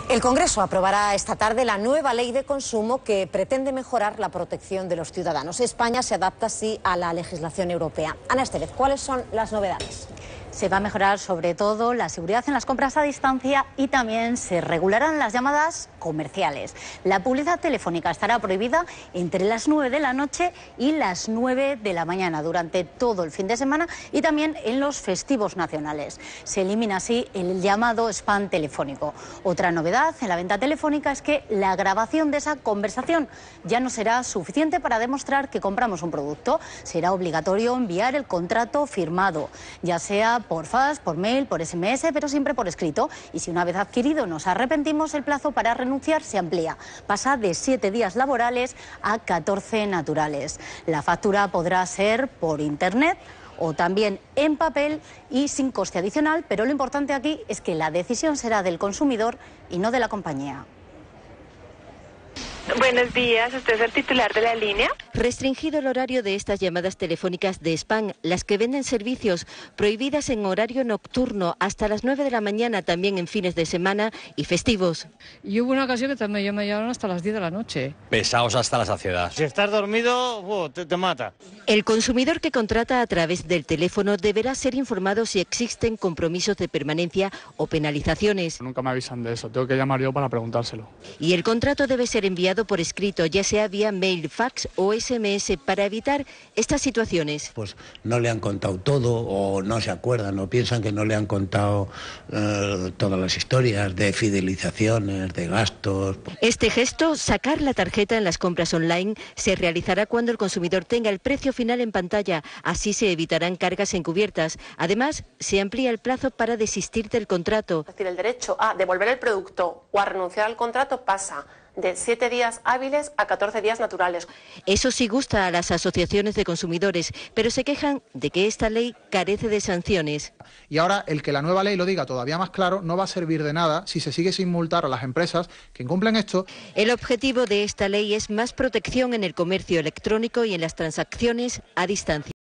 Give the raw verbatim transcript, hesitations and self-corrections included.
El Congreso aprobará esta tarde la nueva ley de consumo que pretende mejorar la protección de los ciudadanos. España se adapta así a la legislación europea. Ana Estevez, ¿cuáles son las novedades? Se va a mejorar sobre todo la seguridad en las compras a distancia y también se regularán las llamadas comerciales. La publicidad telefónica estará prohibida entre las nueve de la noche y las nueve de la mañana durante todo el fin de semana y también en los festivos nacionales. Se elimina así el llamado spam telefónico. Otra novedad en la venta telefónica es que la grabación de esa conversación ya no será suficiente para demostrar que compramos un producto. Será obligatorio enviar el contrato firmado, ya sea por fax, por mail, por ese eme ese, pero siempre por escrito. Y si una vez adquirido nos arrepentimos, el plazo para renunciar se amplía. Pasa de siete días laborales a catorce naturales. La factura podrá ser por internet o también en papel y sin coste adicional, pero lo importante aquí es que la decisión será del consumidor y no de la compañía. Buenos días, ¿usted es el titular de la línea? Restringido el horario de estas llamadas telefónicas de spam, las que venden servicios, prohibidas en horario nocturno hasta las nueve de la mañana, también en fines de semana y festivos. Y hubo una ocasión que también me llamaron hasta las diez de la noche. Pesados hasta la saciedad. Si estás dormido, oh, te, te mata. El consumidor que contrata a través del teléfono deberá ser informado si existen compromisos de permanencia o penalizaciones. Nunca me avisan de eso, tengo que llamar yo para preguntárselo. Y el contrato debe ser enviado por escrito, ya sea vía mail, fax o ese eme ese, para evitar estas situaciones. Pues no le han contado todo o no se acuerdan o piensan que no le han contado eh, todas las historias de fidelizaciones, de gastos. Este gesto, sacar la tarjeta en las compras online, se realizará cuando el consumidor tenga el precio final en pantalla. Así se evitarán cargas encubiertas. Además, se amplía el plazo para desistir del contrato. Es decir, el derecho a devolver el producto o a renunciar al contrato pasa de siete días hábiles a catorce días naturales. Eso sí gusta a las asociaciones de consumidores, pero se quejan de que esta ley carece de sanciones. Y ahora, el que la nueva ley lo diga todavía más claro, no va a servir de nada si se sigue sin multar a las empresas que incumplen esto. El objetivo de esta ley es más protección en el comercio electrónico y en las transacciones a distancia.